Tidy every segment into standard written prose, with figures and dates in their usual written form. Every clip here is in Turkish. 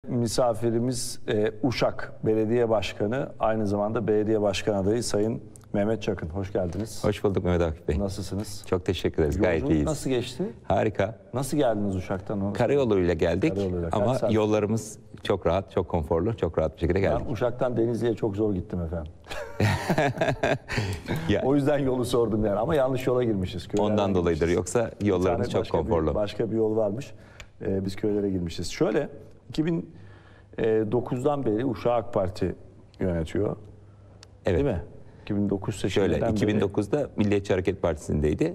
Misafirimiz Uşak Belediye Başkanı, aynı zamanda belediye başkan adayı Sayın Mehmet Çakın. Hoş geldiniz. Hoş bulduk Mehmet Akif Bey. Nasılsınız? Çok teşekkür ederiz. Gayet Yolculuk iyiyiz. nasıl geçti? Harika. Nasıl geldiniz Uşak'tan? Karayoluyla geldik ama saat? yollarımız çok rahat, çok konforlu, çok rahat bir şekilde geldik. Ben Uşak'tan Denizli'ye çok zor gittim efendim. O yüzden yolu sordum yani, ama yanlış yola girmişiz. Köylere Ondan dolayıdır. girmişiz. Yoksa yollarımız çok konforlu. Başka bir yol varmış. Biz köylere girmişiz. Şöyle, 2009'dan beri Uşak AK Parti yönetiyor. Evet. Değil mi? 2009 seçiminden Şöyle, beri. 2009'da Milliyetçi Hareket Partisi'ndeydi.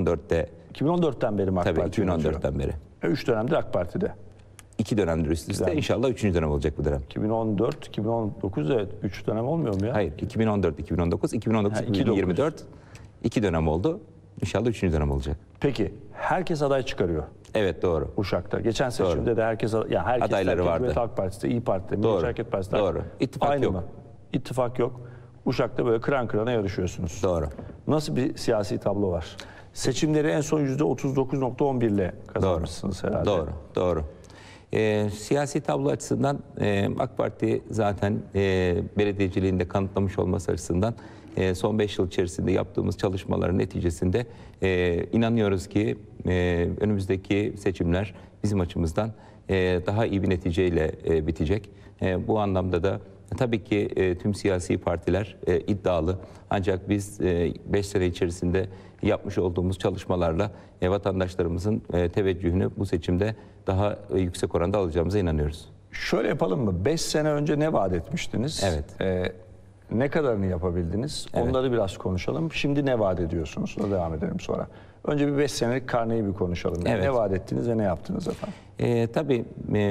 2014'ten beri mi AK tabii Parti 2014'ten beri. 3 dönemdir AK Parti'de. 2 dönemdir üst üste. Güzel. İnşallah 3. dönem olacak bu dönem. 2014, 2019 evet 3 dönem olmuyor mu ya? Hayır, 2014, 2019, 2019, 2009. 2024 2 dönem oldu. İnşallah 3. dönem olacak. Peki herkes aday çıkarıyor Evet, doğru. Uşak'ta. Geçen seçimde de herkes Adayları vardı. Cumhuriyet Halk Partisi'de, İYİ Parti'de, Milliyetçi Hareket Partisi'de. Doğru. İttifak aynı yok. mı? İttifak yok. Uşak'ta böyle kıran kırana yarışıyorsunuz. Doğru. Nasıl bir siyasi tablo var? Seçimleri en son %39.11 ile kazanmışsınız herhalde. Doğru, doğru. Siyasi tablo açısından AK Parti zaten belediyeciliğinde kanıtlamış olması açısından son 5 yıl içerisinde yaptığımız çalışmaların neticesinde inanıyoruz ki önümüzdeki seçimler bizim açımızdan daha iyi bir neticeyle bitecek. Bu anlamda da tabii ki tüm siyasi partiler iddialı. Ancak biz 5 sene içerisinde yapmış olduğumuz çalışmalarla vatandaşlarımızın teveccühünü bu seçimde daha yüksek oranda alacağımıza inanıyoruz. Şöyle yapalım mı? 5 sene önce ne vaat etmiştiniz? Evet. Ne kadarını yapabildiniz? Evet. Onları biraz konuşalım. Şimdi ne vaat ediyorsunuz? Ona devam edelim sonra. Önce bir 5 senelik karneyi bir konuşalım. Yani Evet. ne vaat ettiniz ve ne yaptınız efendim? Tabii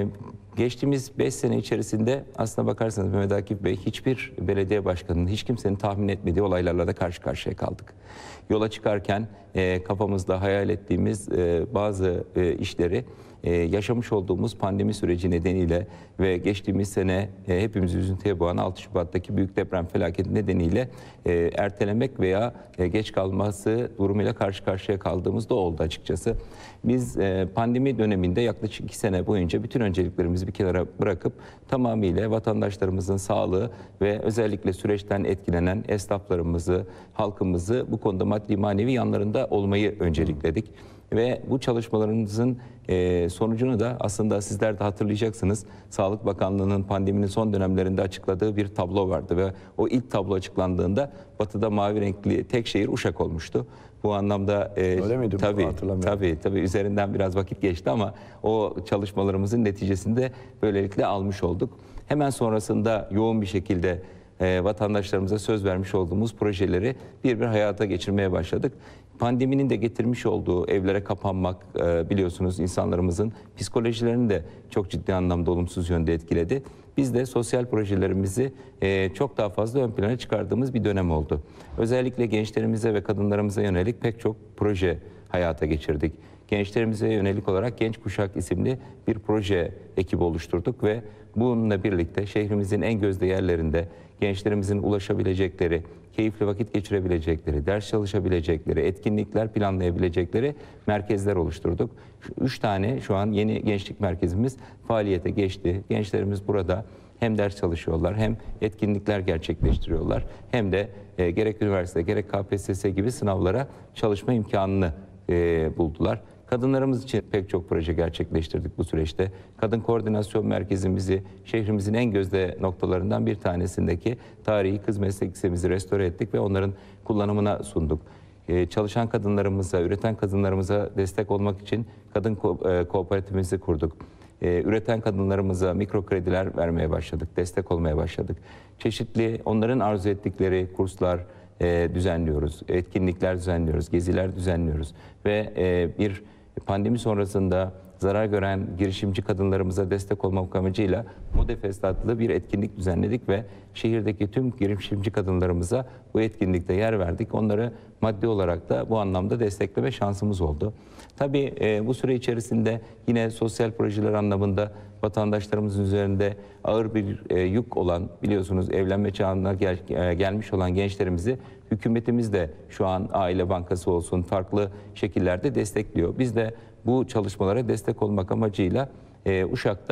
geçtiğimiz 5 sene içerisinde aslına bakarsanız Mehmet Akif Bey, hiçbir belediye başkanının, hiç kimsenin tahmin etmediği olaylarla da karşı karşıya kaldık. Yola çıkarken kafamızda hayal ettiğimiz bazı işleri yaşamış olduğumuz pandemi süreci nedeniyle ve geçtiğimiz sene hepimizi üzüntüye boğan 6 Şubat'taki büyük deprem felaketi nedeniyle ertelemek veya geç kalması durumuyla karşı karşıya kaldığımız da oldu açıkçası. Biz pandemi döneminde yaklaşık 2 sene boyunca bütün önceliklerimizi bir kenara bırakıp tamamıyla vatandaşlarımızın sağlığı ve özellikle süreçten etkilenen esnaflarımızı, halkımızı bu konuda maddi manevi yanlarında olmayı öncelikledik. Ve bu çalışmalarımızın sonucunu da aslında sizler de hatırlayacaksınız. Sağlık Bakanlığı'nın pandeminin son dönemlerinde açıkladığı bir tablo vardı ve o ilk tablo açıklandığında batıda mavi renkli tek şehir Uşak olmuştu. Bu anlamda öyle miydi? Tabii üzerinden biraz vakit geçti ama o çalışmalarımızın neticesinde böylelikle almış olduk. Hemen sonrasında yoğun bir şekilde vatandaşlarımıza söz vermiş olduğumuz projeleri bir hayata geçirmeye başladık. Pandeminin de getirmiş olduğu evlere kapanmak biliyorsunuz insanlarımızın psikolojilerini de çok ciddi anlamda olumsuz yönde etkiledi. Biz de sosyal projelerimizi çok daha fazla ön plana çıkardığımız bir dönem oldu. Özellikle gençlerimize ve kadınlarımıza yönelik pek çok proje hayata geçirdik. Gençlerimize yönelik olarak Genç Kuşak isimli bir proje ekibi oluşturduk ve bununla birlikte şehrimizin en gözde yerlerinde gençlerimizin ulaşabilecekleri, keyifli vakit geçirebilecekleri, ders çalışabilecekleri, etkinlikler planlayabilecekleri merkezler oluşturduk. 3 tane şu an yeni gençlik merkezimiz faaliyete geçti. Gençlerimiz burada hem ders çalışıyorlar, hem etkinlikler gerçekleştiriyorlar, hem de gerek üniversite, gerek KPSS gibi sınavlara çalışma imkanını buldular. Kadınlarımız için pek çok proje gerçekleştirdik bu süreçte. Kadın Koordinasyon Merkezimizi şehrimizin en gözde noktalarından bir tanesindeki tarihi kız meslek lisemizi restore ettik ve onların kullanımına sunduk. Çalışan kadınlarımıza, üreten kadınlarımıza destek olmak için kadın kooperatifimizi kurduk. Üreten kadınlarımıza mikro krediler vermeye başladık, destek olmaya başladık. Çeşitli onların arzu ettikleri kurslar düzenliyoruz, etkinlikler düzenliyoruz, geziler düzenliyoruz ve bir pandemi sonrasında zarar gören girişimci kadınlarımıza destek olmak amacıyla Modefest adlı bir etkinlik düzenledik ve şehirdeki tüm girişimci kadınlarımıza bu etkinlikte yer verdik. Onları maddi olarak da bu anlamda destekleme şansımız oldu. Tabii bu süre içerisinde yine sosyal projeler anlamında vatandaşlarımızın üzerinde ağır bir yük olan, biliyorsunuz evlenme çağına gelmiş olan gençlerimizi hükümetimiz de şu an Aile Bankası olsun farklı şekillerde destekliyor. Biz de bu çalışmalara destek olmak amacıyla Uşak'ta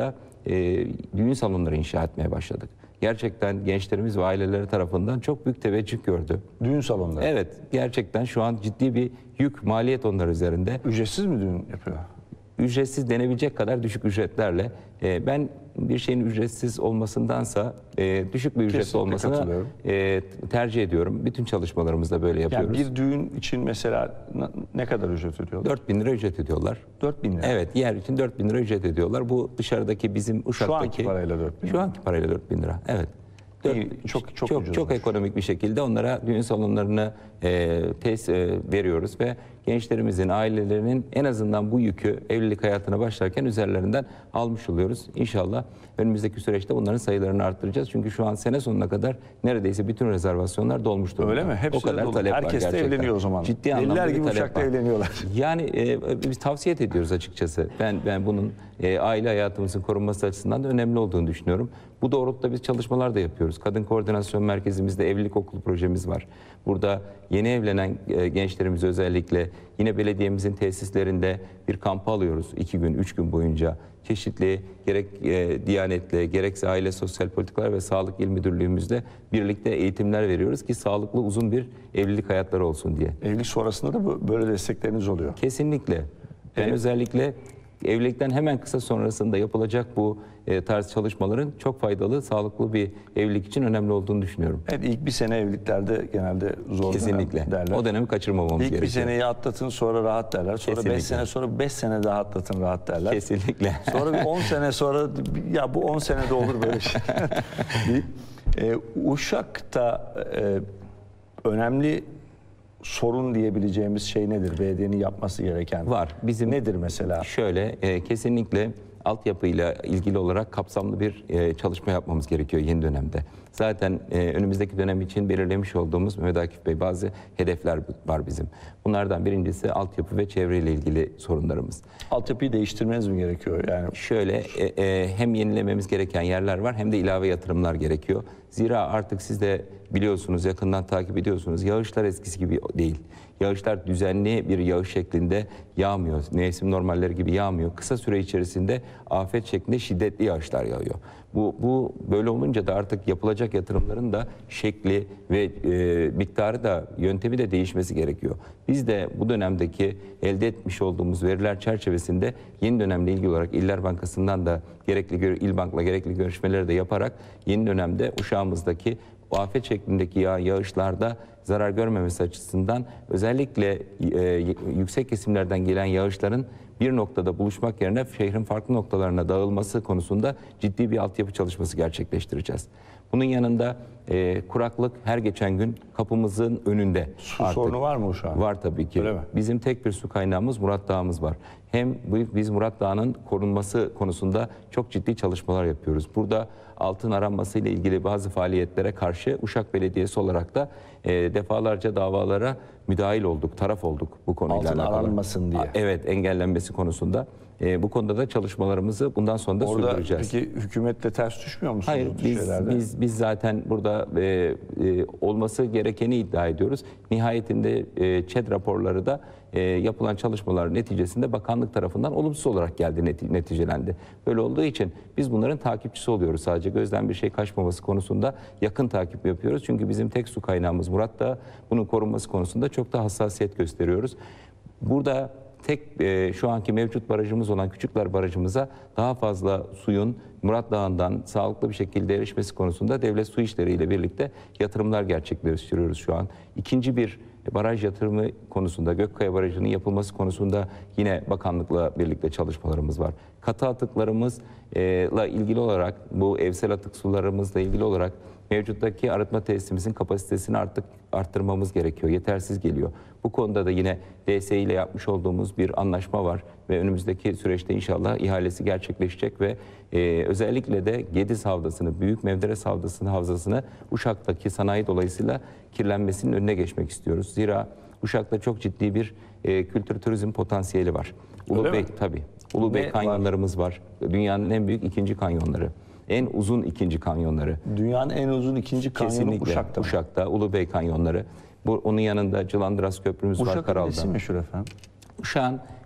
düğün salonları inşa etmeye başladık. Gerçekten gençlerimiz ve aileleri tarafından çok büyük teveccüh gördü. Düğün salonları. Evet, gerçekten şu an ciddi bir yük, maliyet onlar üzerinde. Ücretsiz mi düğün yapıyor? Ücretsiz denebilecek kadar düşük ücretlerle. Ben bir şeyin ücretsiz olmasındansa düşük bir ücretli Kesinlikle olmasını katılıyorum. tercih ediyorum. Bütün çalışmalarımızda böyle Yani yapıyoruz. bir düğün için mesela ne kadar ücret ödüyorlar? 4.000 lira ücret ödüyorlar. 4.000 lira. Evet, yer için 4.000 lira ücret ödüyorlar. Bu dışarıdaki bizim Uşak'taki... Şu anki parayla 4.000 Şu anki parayla 4.000 lira, evet. İyi, çok ucuzmuş. Ekonomik bir şekilde onlara düğün salonlarını veriyoruz ve gençlerimizin, ailelerinin en azından bu yükü evlilik hayatına başlarken üzerlerinden almış oluyoruz. İnşallah önümüzdeki süreçte bunların sayılarını arttıracağız. Çünkü şu an sene sonuna kadar neredeyse bütün rezervasyonlar dolmuş durumda. Öyle mi? Hepsi o kadar dolu. talep var Herkes de gerçekten. evleniyor o zaman. Ciddi anlamda Deliler bir gibi talep Uşak'ta var. evleniyorlar. Yani biz tavsiye ediyoruz açıkçası. Ben bunun aile hayatımızın korunması açısından da önemli olduğunu düşünüyorum. Bu doğrultuda biz çalışmalar da yapıyoruz. Kadın Koordinasyon Merkezimizde evlilik okulu projemiz var. Burada yeni evlenen gençlerimiz özellikle yine belediyemizin tesislerinde bir kampa alıyoruz. 2 gün, 3 gün boyunca çeşitli gerek Diyanet'le gerekse Aile Sosyal Politikalar ve Sağlık İl Müdürlüğümüzde birlikte eğitimler veriyoruz ki sağlıklı uzun bir evlilik hayatları olsun diye. Evlilik sonrasında da böyle destekleriniz oluyor. Kesinlikle. Ben özellikle evlilikten hemen kısa sonrasında yapılacak bu tarz çalışmaların çok faydalı, sağlıklı bir evlilik için önemli olduğunu düşünüyorum. Evet, ilk bir sene evliliklerde genelde zor Kesinlikle. derler. O dönemi kaçırmamamız İlk gerekiyor. bir seneyi atlatın sonra rahat derler. Sonra 5 Kesinlikle. sene sonra 5 sene daha atlatın rahat derler. Kesinlikle. Sonra bir 10 sene sonra ya bu 10 senede olur böyle şey. Uşak'ta önemli sorun diyebileceğimiz şey nedir? Belediyenin yapması gereken. Var. Bizim nedir mesela? Şöyle kesinlikle altyapıyla ilgili olarak kapsamlı bir çalışma yapmamız gerekiyor yeni dönemde. Zaten önümüzdeki dönem için belirlemiş olduğumuz Mehmet Akif Bey bazı hedefler var bizim. Bunlardan birincisi altyapı ve çevreyle ilgili sorunlarımız. Altyapıyı değiştirmeniz mi gerekiyor? Yani Şöyle hem yenilememiz gereken yerler var hem de ilave yatırımlar gerekiyor. Zira artık siz de biliyorsunuz, yakından takip ediyorsunuz. Yağışlar eskisi gibi değil. Yağışlar düzenli bir yağış şeklinde yağmıyor. Mevsim normalleri gibi yağmıyor. Kısa süre içerisinde afet şeklinde şiddetli yağışlar yağıyor. Bu böyle olunca da artık yapılacak yatırımların da şekli ve miktarı da yöntemi de değişmesi gerekiyor. Biz de bu dönemdeki elde etmiş olduğumuz veriler çerçevesinde yeni dönemle ilgili olarak İller Bankası'ndan da gerekli İl Bank'la gerekli görüşmeleri de yaparak yeni dönemde Uşağımızdaki o afet şeklindeki yağışlarda zarar görmemesi açısından özellikle yüksek kesimlerden gelen yağışların bir noktada buluşmak yerine şehrin farklı noktalarına dağılması konusunda ciddi bir altyapı çalışması gerçekleştireceğiz. Bunun yanında kuraklık her geçen gün kapımızın önünde. su sorunu var mı şu an? Var tabii ki. Öyle mi? Bizim tek bir su kaynağımız Murat Dağımız var. Hem biz Murat Dağı'nın korunması konusunda çok ciddi çalışmalar yapıyoruz. Burada altın aranması ile ilgili bazı faaliyetlere karşı Uşak Belediyesi olarak da defalarca davalara müdahil olduk, taraf olduk bu konuyla Altın alakalı. aranmasın diye. Evet, engellenmesi konusunda. Bu konuda da çalışmalarımızı bundan sonra da Orada sürdüreceğiz. peki hükümetle ters düşmüyor musunuz? Hayır, bu tür şeylerde? biz zaten burada olması gerekeni iddia ediyoruz. Nihayetinde ÇED raporları da yapılan çalışmalar neticesinde bakanlık tarafından olumsuz olarak geldi, neticelendi. Böyle olduğu için biz bunların takipçisi oluyoruz. Sadece gözden bir şey kaçmaması konusunda yakın takip yapıyoruz. Çünkü bizim tek su kaynağımız Murat Dağı. Bunun korunması konusunda çok da hassasiyet gösteriyoruz. Burada tek şu anki mevcut barajımız olan Küçükler Barajımıza daha fazla suyun Murat Dağı'ndan sağlıklı bir şekilde erişmesi konusunda devlet su işleriyle birlikte yatırımlar gerçekleştiriyoruz şu an. İkinci bir baraj yatırımı konusunda, Gökkaya Barajı'nın yapılması konusunda yine bakanlıkla birlikte çalışmalarımız var. Katı atıklarımızla ilgili olarak, bu evsel atık sularımızla ilgili olarak mevcuttaki arıtma tesisimizin kapasitesini artık arttırmamız gerekiyor. Yetersiz geliyor. Bu konuda da yine DSİ ile yapmış olduğumuz bir anlaşma var ve önümüzdeki süreçte inşallah ihalesi gerçekleşecek ve özellikle de Gediz Havzası'nı, Büyük Menderes Havzası'nı Uşak'taki sanayi dolayısıyla kirlenmesinin önüne geçmek istiyoruz. Zira Uşak'ta çok ciddi bir kültür turizm potansiyeli var. Ulubey, tabii. Ulubey kanyonlarımız var. Dünyanın en büyük ikinci kanyonları. En uzun ikinci kanyonları. Dünyanın en uzun ikinci kanyonu Kesinlikle Uşak'ta. Uşak'ta, Ulubey kanyonları. Onun yanında Cılandıras Köprümüz var Uşak'ın Karal'da. nesi meşhur efendim? Uşak'ın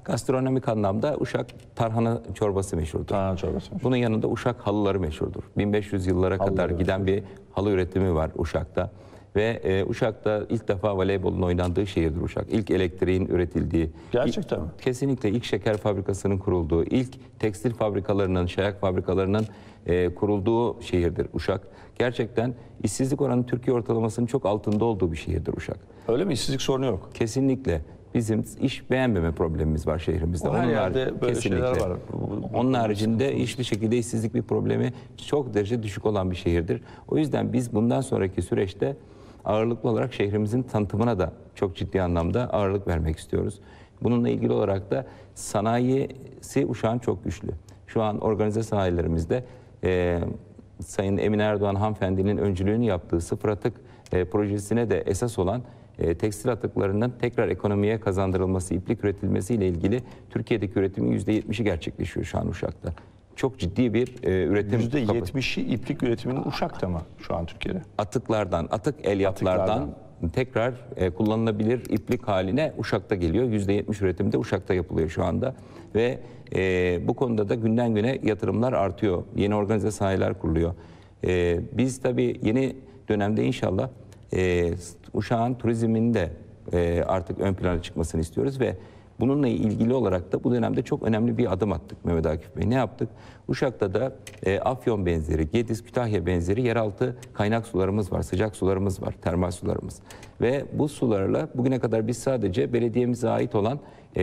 Gastronomik anlamda Uşak tarhana çorbası meşhurdur. Tarhana çorbası. Bunun yanında Uşak halıları meşhurdur. 1500 yıllara kadar giden bir halı üretimi var Uşak'ta. Ve Uşak'ta ilk defa voleybolun oynandığı şehirdir Uşak. İlk elektriğin üretildiği. Gerçekten mi? Kesinlikle ilk şeker fabrikasının kurulduğu, ilk tekstil fabrikalarının, şayak fabrikalarının kurulduğu şehirdir Uşak. Gerçekten işsizlik oranı Türkiye ortalamasının çok altında olduğu bir şehirdir Uşak. Öyle mi? İşsizlik sorunu yok. Kesinlikle. Bizim iş beğenmeme problemimiz var şehrimizde. Her yerde böyle şeyler var. Onun haricinde hiçbir şekilde işsizlik bir problemi çok derece düşük olan bir şehirdir. O yüzden biz bundan sonraki süreçte ağırlıklı olarak şehrimizin tanıtımına da çok ciddi anlamda ağırlık vermek istiyoruz. Bununla ilgili olarak da sanayisi Uşak'ın çok güçlü. Şu an organize sanayilerimizde Sayın Emine Erdoğan hanımefendinin öncülüğünü yaptığı sıfır atık projesine de esas olan tekstil atıklarının tekrar ekonomiye kazandırılması, iplik üretilmesiyle ilgili Türkiye'deki üretimin %70'i gerçekleşiyor şu an Uşak'ta. Çok ciddi bir üretim. %70'i iplik üretiminin Uşak'ta mı şu an Türkiye'de? Atıklardan, atık elyaflardan tekrar kullanılabilir iplik haline Uşak'ta geliyor. %70 üretimde Uşak'ta yapılıyor şu anda. Ve bu konuda da günden güne yatırımlar artıyor. Yeni organize sanayiler kuruluyor. Biz tabii yeni dönemde inşallah Uşak'ın turizminin de artık ön plana çıkmasını istiyoruz ve bununla ilgili olarak da bu dönemde çok önemli bir adım attık Mehmet Akif Bey. Ne yaptık? Uşak'ta da Afyon benzeri, Gediz, Kütahya benzeri yeraltı kaynak sularımız var, sıcak sularımız var, termal sularımız. Ve bu sularla bugüne kadar biz sadece belediyemize ait olan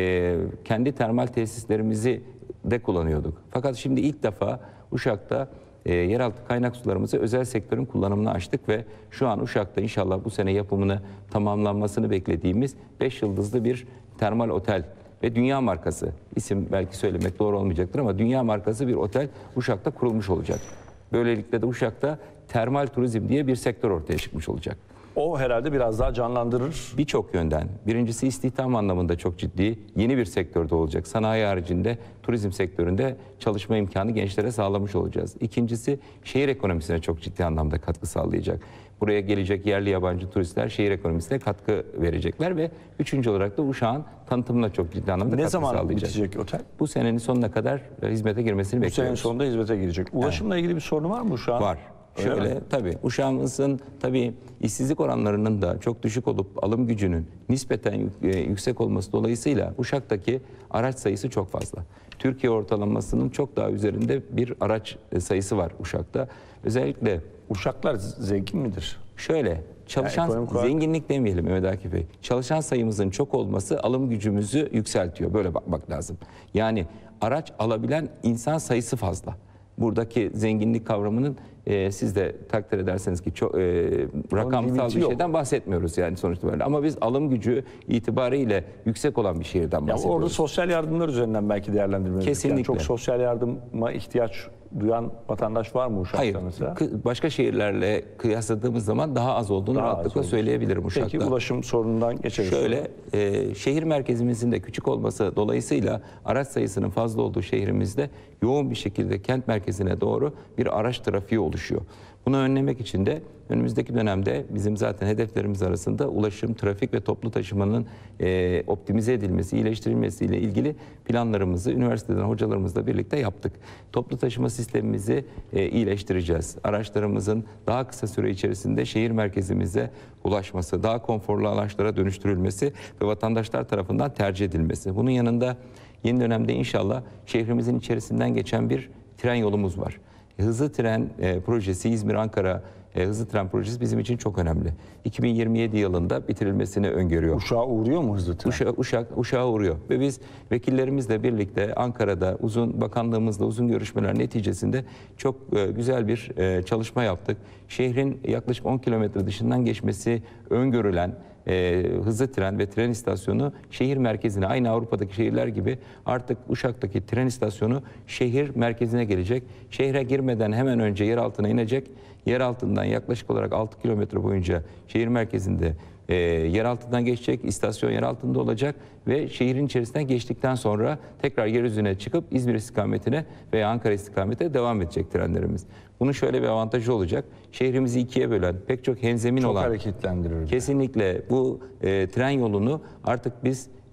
kendi termal tesislerimizi de kullanıyorduk. Fakat şimdi ilk defa Uşak'ta yeraltı kaynak sularımızı özel sektörün kullanımına açtık ve şu an Uşak'ta inşallah bu sene yapımını tamamlanmasını beklediğimiz 5 yıldızlı bir termal otel ve dünya markası, isim belki söylemek doğru olmayacaktır ama dünya markası bir otel Uşak'ta kurulmuş olacak. Böylelikle de Uşak'ta termal turizm diye bir sektör ortaya çıkmış olacak. O herhalde biraz daha canlandırır. Birçok yönden. Birincisi istihdam anlamında çok ciddi yeni bir sektörde olacak. Sanayi haricinde turizm sektöründe çalışma imkanı gençlere sağlamış olacağız. İkincisi şehir ekonomisine çok ciddi anlamda katkı sağlayacak. Buraya gelecek yerli yabancı turistler şehir ekonomisine katkı verecekler ve üçüncü olarak da Uşak'ın tanıtımına çok ciddi anlamda katkı sağlayacak. Ne zaman bitecek otel? Bu senenin sonuna kadar hizmete girmesini bekliyoruz. Bu senenin sonunda hizmete girecek. Ulaşımla ilgili bir sorunu var mı Uşak'ın? Var. Şöyle tabii Uşak'ımızın tabii işsizlik oranlarının da çok düşük olup alım gücünün nispeten yüksek olması dolayısıyla Uşak'taki araç sayısı çok fazla. Türkiye ortalamasının çok daha üzerinde bir araç sayısı var Uşak'ta. Özellikle Uşaklar zengin midir? şöyle çalışan zenginlik demeyelim Mehmet Akif Bey. Çalışan sayımızın çok olması alım gücümüzü yükseltiyor. Böyle bakmak lazım. Yani araç alabilen insan sayısı fazla. Buradaki zenginlik kavramının siz de takdir ederseniz ki çok rakamsal bir şeyden bahsetmiyoruz yani sonuçta böyle. Ama biz alım gücü itibariyle yüksek olan bir şehirden bahsediyoruz. Orada sosyal yardımlar üzerinden belki değerlendirmeliyiz. Kesinlikle. Yani çok sosyal yardıma ihtiyaç duyan vatandaş var mı Uşak'ta Hayır, mesela? başka şehirlerle kıyasladığımız zaman daha az olduğunu rahatlıkla söyleyebilirim Uşak'ta. Peki ulaşım sorunundan geçeriz. Şöyle, şehir merkezimizin de küçük olması dolayısıyla araç sayısının fazla olduğu şehrimizde yoğun bir şekilde kent merkezine doğru bir araç trafiği oluşuyor. Bunu önlemek için de önümüzdeki dönemde bizim zaten hedeflerimiz arasında ulaşım, trafik ve toplu taşımanın optimize edilmesi, iyileştirilmesiyle ilgili planlarımızı üniversiteden hocalarımızla birlikte yaptık. Toplu taşıma sistemimizi iyileştireceğiz. Araçlarımızın daha kısa süre içerisinde şehir merkezimize ulaşması, daha konforlu araçlara dönüştürülmesi ve vatandaşlar tarafından tercih edilmesi. Bunun yanında yeni dönemde inşallah şehrimizin içerisinden geçen bir tren yolumuz var. Hızlı tren projesi, İzmir-Ankara hızlı tren projesi bizim için çok önemli. 2027 yılında bitirilmesini öngörüyor. Uşak'a uğruyor mu hızlı tren? Uşak'a uğruyor. Ve biz vekillerimizle birlikte Ankara'da bakanlığımızla uzun görüşmeler neticesinde çok güzel bir çalışma yaptık. Şehrin yaklaşık 10 kilometre dışından geçmesi öngörülen hızlı tren ve tren istasyonu şehir merkezine, aynı Avrupa'daki şehirler gibi artık Uşak'taki tren istasyonu şehir merkezine gelecek. Şehre girmeden hemen önce yer altına inecek. Yer altından yaklaşık olarak 6 kilometre boyunca şehir merkezinde yer altından geçecek, istasyon yer altında olacak ve şehrin içerisinden geçtikten sonra tekrar yeryüzüne çıkıp İzmir istikametine veya Ankara istikametine devam edecek trenlerimiz. Bunun şöyle bir avantajı olacak. Şehrimizi ikiye bölen, pek çok henzemin olan... Çok hareketlendirir. Kesinlikle bu tren yolunu artık biz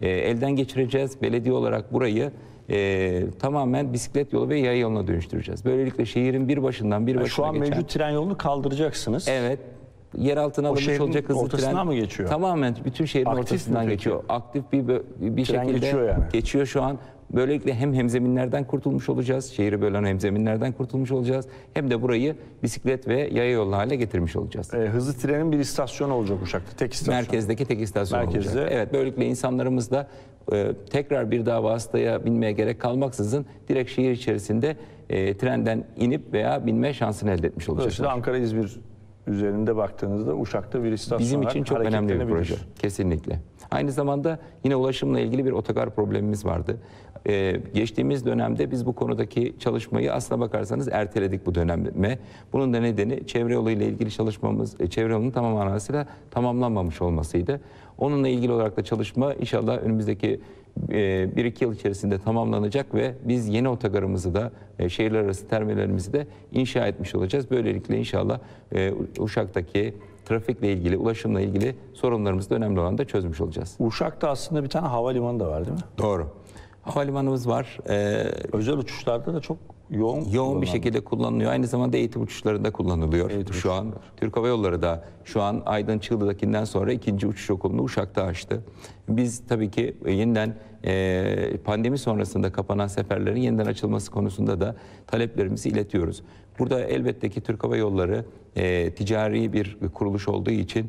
elden geçireceğiz. Belediye olarak burayı tamamen bisiklet yolu ve yaya yoluna dönüştüreceğiz. Böylelikle şehrin bir başından bir başına Şu an geçen... mevcut tren yolunu kaldıracaksınız. Evet. Yer altına alınmış şehrin olacak hızlı ortasından tren mı geçiyor? tamamen bütün şehrin Aktif mi ortasından peki? geçiyor. Aktif bir Tren şekilde geçiyor yani. geçiyor şu an. Böylelikle hem hemzeminlerden kurtulmuş olacağız, şehri bölen hemzeminlerden kurtulmuş olacağız, hem de burayı bisiklet ve yaya yolu haline getirmiş olacağız. Hızlı trenin bir istasyonu olacak Uşak'ta. Tek istasyon. Merkezdeki tek istasyon Merkezde. olacak. Evet, böylelikle insanlarımız da tekrar bir daha vasıtaya binmeye gerek kalmaksızın direkt şehir içerisinde trenden inip veya binme şansını elde etmiş olacaklar. Dolayısıyla Ankara-İzmir üzerinde baktığınızda Uşak'ta bir istasyon Bizim için olarak çok önemli bir hareketlenebilir. proje. Kesinlikle. Aynı zamanda yine ulaşımla ilgili bir otogar problemimiz vardı. Geçtiğimiz dönemde biz bu konudaki çalışmayı aslına bakarsanız erteledik bu döneme. Bunun da nedeni çevre yolu ile ilgili çalışmamız, çevre yolunun tamam manasıyla tamamlanmamış olmasıydı. Onunla ilgili olarak da çalışma inşallah önümüzdeki 1-2 yıl içerisinde tamamlanacak ve biz yeni otogarımızı da şehirler arası terminallerimizi de inşa etmiş olacağız. Böylelikle inşallah Uşak'taki trafikle ilgili, ulaşımla ilgili sorunlarımızı da önemli olan da çözmüş olacağız. Uşak'ta aslında bir tane havalimanı da var değil mi? Doğru. Havalimanımız var. Özel uçuşlarda da çok yoğun Bir kullanılan. şekilde kullanılıyor. Aynı zamanda eğitim uçuşlarında kullanılıyor. Şu an Türk Hava Yolları da şu an Aydın Çığlı'dakinden sonra ikinci uçuş okulunu Uşak'ta açtı. Biz tabii ki yeniden pandemi sonrasında kapanan seferlerin yeniden açılması konusunda da taleplerimizi iletiyoruz. Burada elbette ki Türk Hava Yolları ticari bir kuruluş olduğu için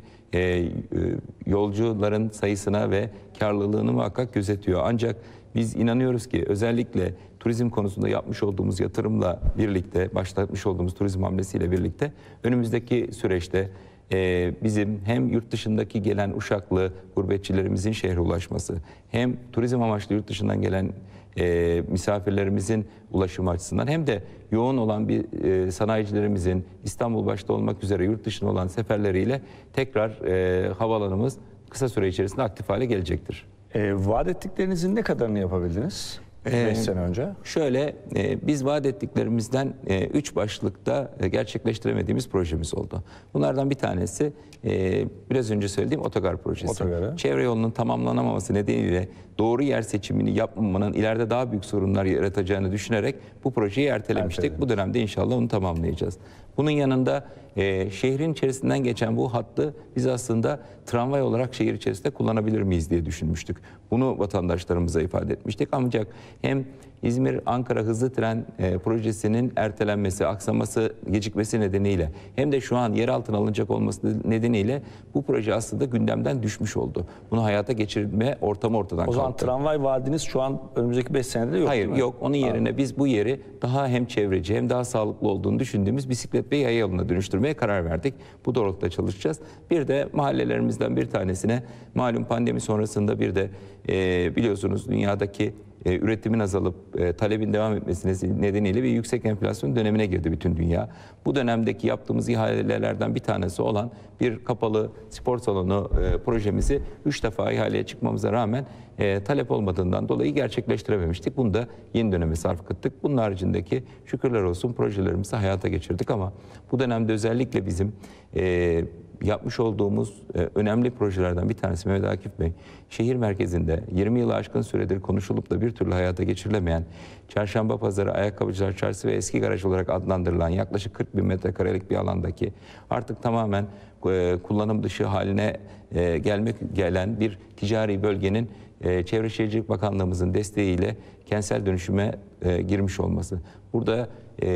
yolcuların sayısına ve karlılığını muhakkak gözetiyor. Ancak biz inanıyoruz ki özellikle turizm konusunda yapmış olduğumuz yatırımla birlikte, başlatmış olduğumuz turizm hamlesiyle birlikte önümüzdeki süreçte bizim hem yurt dışındaki gelen Uşaklı gurbetçilerimizin şehre ulaşması, hem turizm amaçlı yurt dışından gelen misafirlerimizin ulaşımı açısından, hem de yoğun olan bir sanayicilerimizin İstanbul başta olmak üzere yurt dışına olan seferleriyle tekrar havaalanımız kısa süre içerisinde aktif hale gelecektir. Vaat ettiklerinizin ne kadarını yapabildiniz 5 sene önce? Şöyle, biz vaat ettiklerimizden 3 başlıkta gerçekleştiremediğimiz projemiz oldu. Bunlardan bir tanesi biraz önce söylediğim otogar projesi. Otogarı. Çevre yolunun tamamlanamaması nedeniyle doğru yer seçimini yapmamanın ileride daha büyük sorunlar yaratacağını düşünerek bu projeyi ertelemiştik. Bu dönemde inşallah onu tamamlayacağız. Bunun yanında şehrin içerisinden geçen bu hattı biz aslında tramvay olarak şehir içerisinde kullanabilir miyiz diye düşünmüştük. Bunu vatandaşlarımıza ifade etmiştik. Ancak hem İzmir-Ankara hızlı tren projesinin ertelenmesi, aksaması, gecikmesi nedeniyle hem de şu an yer altına alınacak olması nedeniyle bu proje aslında gündemden düşmüş oldu. Bunu hayata geçirme ortamı ortadan O zaman kalktı. tramvay vaadiniz şu an önümüzdeki 5 senede yok. Hayır, değil mi? yok. Onun yerine biz bu yeri daha hem çevreci hem daha sağlıklı olduğunu düşündüğümüz bisiklet ve yaya yoluna dönüştürmeye karar verdik. Bu doğrultuda çalışacağız. Bir de mahallelerimizden bir tanesine malum pandemi sonrasında bir de biliyorsunuz dünyadaki üretimin azalıp talebin devam etmesi nedeniyle bir yüksek enflasyon dönemine girdi bütün dünya. Bu dönemdeki yaptığımız ihalelerden bir tanesi olan bir kapalı spor salonu projemizi 3 defa ihaleye çıkmamıza rağmen talep olmadığından dolayı gerçekleştirememiştik. Bunu da yeni döneme sarf ettik. Bunun haricindeki şükürler olsun projelerimizi hayata geçirdik ama bu dönemde özellikle bizim yapmış olduğumuz önemli projelerden bir tanesi Mehmet Akif Bey, şehir merkezinde 20 yılı aşkın süredir konuşulup da bir türlü hayata geçirilemeyen Çarşamba Pazarı, Ayakkabıcılar Çarşısı ve Eski Garaj olarak adlandırılan yaklaşık 40 bin metrekarelik bir alandaki artık tamamen kullanım dışı haline gelen bir ticari bölgenin Çevre Şehircilik Bakanlığımızın desteğiyle kentsel dönüşüme girmiş olması. Burada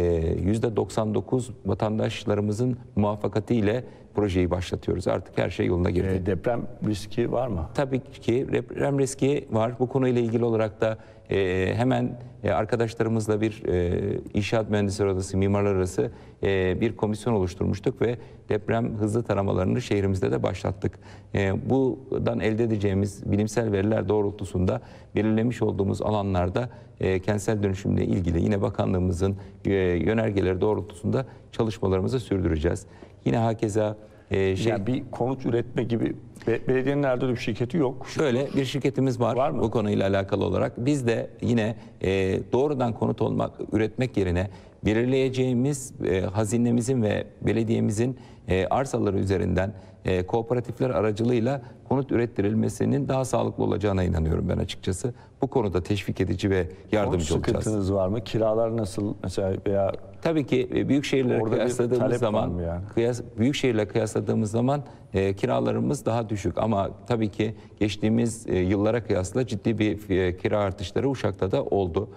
%99 vatandaşlarımızın muvaffakatiyle projeyi başlatıyoruz. Artık her şey yoluna girdi. Deprem riski var mı? Tabii ki deprem riski var. Bu konuyla ilgili olarak da hemen arkadaşlarımızla bir inşaat mühendisleri odası, mimarlar arası bir komisyon oluşturmuştuk ve deprem hızlı taramalarını şehrimizde de başlattık. Buradan elde edeceğimiz bilimsel veriler doğrultusunda belirlemiş olduğumuz alanlarda kentsel dönüşümle ilgili yine bakanlığımızın yönergeleri doğrultusunda çalışmalarımızı sürdüreceğiz. Yine hakeza Yani bir konut üretme gibi belediyenin nerede öyle bir şirketi yok. Şöyle bir şirketimiz var mı? bu konuyla alakalı olarak. Biz de yine doğrudan konut üretmek yerine belirleyeceğimiz hazinemizin ve belediyemizin arsaları üzerinden kooperatifler aracılığıyla konut ürettirilmesinin daha sağlıklı olacağına inanıyorum ben açıkçası. Bu konuda teşvik edici ve yardımcı Konut olacağız. sıkıntınız var mı? Kiralar nasıl mesela veya Tabii ki büyük şehirlere Orada bir kıyasladığımız talep var zaman mı yani? büyük şehirle kıyasladığımız zaman kiralarımız daha düşük ama tabii ki geçtiğimiz yıllara kıyasla ciddi bir kira artışları Uşak'ta da oldu.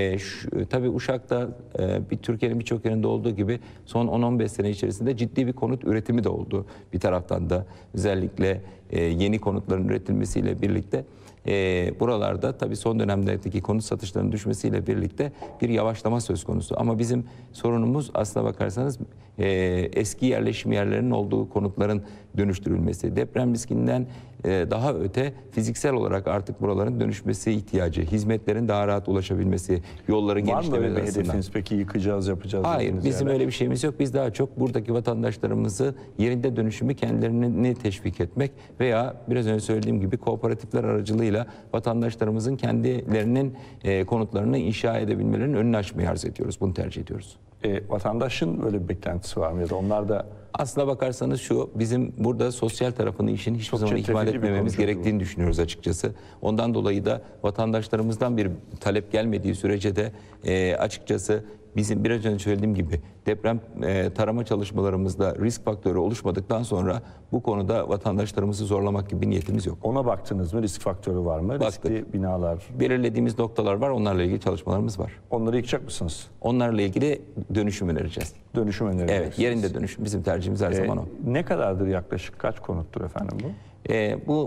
Tabii Uşak'ta Türkiye'nin birçok yerinde olduğu gibi son 10-15 sene içerisinde ciddi bir konut üretimi de oldu. Bir taraftan da özellikle yeni konutların üretilmesiyle birlikte buralarda tabii son dönemdeki konut satışlarının düşmesiyle birlikte bir yavaşlama söz konusu. Ama bizim sorunumuz aslına bakarsanız eski yerleşim yerlerinin olduğu konutların dönüştürülmesi. Deprem riskinden daha öte fiziksel olarak artık buraların dönüşmesi ihtiyacı, hizmetlerin daha rahat ulaşabilmesi, yolların var mı öyle genişlemesi bir açısından. hedefiniz peki yapacağız Hayır, dediğiniz bizim yerler? öyle bir şeyimiz yok. Biz daha çok buradaki vatandaşlarımızı yerinde dönüşümü kendilerini teşvik etmek veya biraz önce söylediğim gibi kooperatifler aracılığıyla vatandaşlarımızın kendilerinin konutlarını inşa edebilmelerinin önünü açmayı arz ediyoruz. Bunu tercih ediyoruz. Vatandaşın böyle bir beklentisi var mı ya da onlar da Aslına bakarsanız şu, bizim burada sosyal tarafını işin hiçbir Çok zaman ihmal çetrefilli bir etmememiz konu gerektiğini düşünüyoruz açıkçası. Ondan dolayı da vatandaşlarımızdan bir talep gelmediği sürece de açıkçası bizim biraz önce söylediğim gibi deprem tarama çalışmalarımızda risk faktörü oluşmadıktan sonra bu konuda vatandaşlarımızı zorlamak gibi bir niyetimiz yok. ona baktınız mı? Risk faktörü var mı? Baktık. Riskli binalar. Belirlediğimiz noktalar var, onlarla ilgili çalışmalarımız var. Onları yıkacak mısınız? Onlarla ilgili dönüşüm önereceğiz. Dönüşüm önereceksiniz. Evet, yerinde dönüşüm. Bizim tercihimiz her zaman o. Ne kadardır yaklaşık kaç konuttur efendim bu? Bu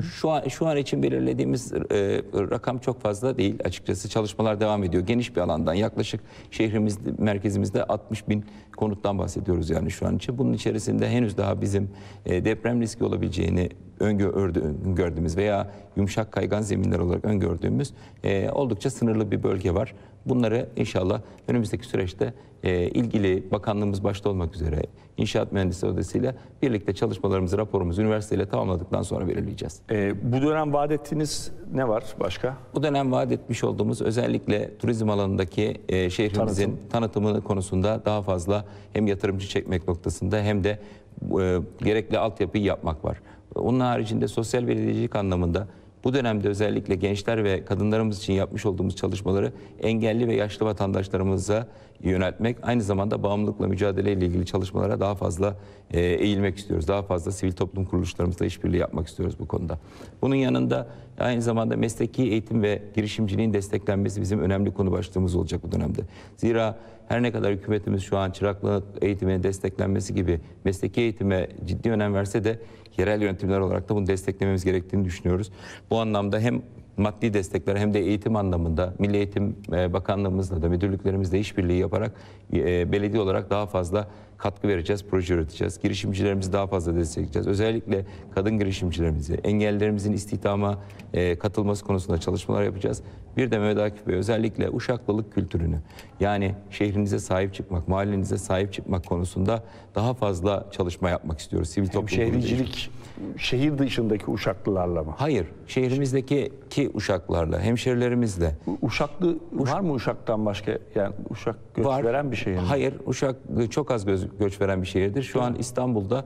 şu an için belirlediğimiz rakam çok fazla değil açıkçası. Çalışmalar devam ediyor. Geniş bir alandan yaklaşık merkezimizde 60 bin konuttan bahsediyoruz yani şu an için. Bunun içerisinde henüz daha bizim deprem riski olabileceğini öngördüğümüz veya yumuşak kaygan zeminler olarak öngördüğümüz oldukça sınırlı bir bölge var. Bunları inşallah önümüzdeki süreçte ilgili bakanlığımız başta olmak üzere İnşaat Mühendisleri Odası'yla birlikte çalışmalarımızı, raporumuzu üniversiteyle tamamladıktan sonra belirleyeceğiz. Bu dönem vaat ettiğiniz ne var başka? Bu dönem vaat etmiş olduğumuz özellikle turizm alanındaki şehrimizin tanıtımı konusunda daha fazla hem yatırımcı çekmek noktasında hem de gerekli altyapıyı yapmak var. Onun haricinde sosyal belediyecilik anlamında bu dönemde özellikle gençler ve kadınlarımız için yapmış olduğumuz çalışmaları engelli ve yaşlı vatandaşlarımıza yöneltmek, aynı zamanda bağımlılıkla mücadeleyle ilgili çalışmalara daha fazla eğilmek istiyoruz. Daha fazla sivil toplum kuruluşlarımızla işbirliği yapmak istiyoruz bu konuda. Bunun yanında aynı zamanda mesleki eğitim ve girişimciliğin desteklenmesi bizim önemli konu başlığımız olacak bu dönemde. Zira her ne kadar hükümetimiz şu an çıraklık eğitimine desteklenmesi gibi mesleki eğitime ciddi önem verse de yerel yönetimler olarak da bunu desteklememiz gerektiğini düşünüyoruz. Bu anlamda hem maddi destekler hem de eğitim anlamında Milli Eğitim Bakanlığımızla da müdürlüklerimizle işbirliği yaparak belediye olarak daha fazla katkı vereceğiz, proje üreteceğiz. Girişimcilerimizi daha fazla destekleyeceğiz. Özellikle kadın girişimcilerimizi, engellilerimizin istihdama katılması konusunda çalışmalar yapacağız. Bir de Mehmet Akif Bey özellikle Uşaklılık kültürünü yani şehrinize sahip çıkmak, mahallenize sahip çıkmak konusunda daha fazla çalışma yapmak istiyoruz. Sivil toplum Şehricilik, şehir dışındaki Uşaklılarla mı? Hayır, şehrimizdeki Uşaklarla, hemşerilerimizle. Uşaklı var mı Uşak'tan başka? Yani Uşak göç veren bir şehir mi? Hayır, Uşak çok az göç veren bir şehirdir. Şu an İstanbul'da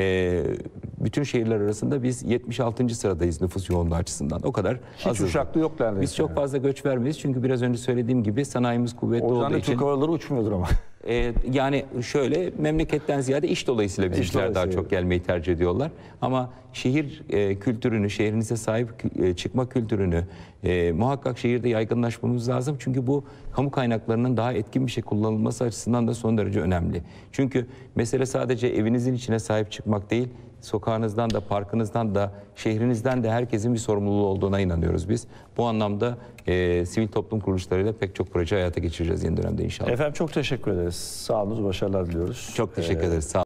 bütün şehirler arasında biz 76. sıradayız nüfus yoğunluğu açısından. O kadar Hiç azız. Uşaklı yok neredeyse. Biz çok fazla göç vermeyiz çünkü biraz önce söylediğim gibi sanayimiz kuvvetli O yüzden olduğu de için. Türk havaları uçmuyordur ama. Yani şöyle memleketten ziyade iş dolayısıyla bizimkiler daha dolayısıyla. çok gelmeyi tercih ediyorlar. Ama şehir kültürünü, şehrinize sahip çıkma kültürünü muhakkak şehirde yaygınlaşmamız lazım. Çünkü bu kamu kaynaklarının daha etkin bir şey kullanılması açısından da son derece önemli. Çünkü mesele sadece evinizin içine sahip çıkmak değil, sokağınızdan da, parkınızdan da, şehrinizden de herkesin bir sorumluluğu olduğuna inanıyoruz biz. Bu anlamda sivil toplum kuruluşlarıyla pek çok proje hayata geçireceğiz yeni dönemde inşallah. Efendim çok teşekkür ederiz. Sağ olun, başarılar diliyoruz. Çok teşekkür ederiz. Sağ olun.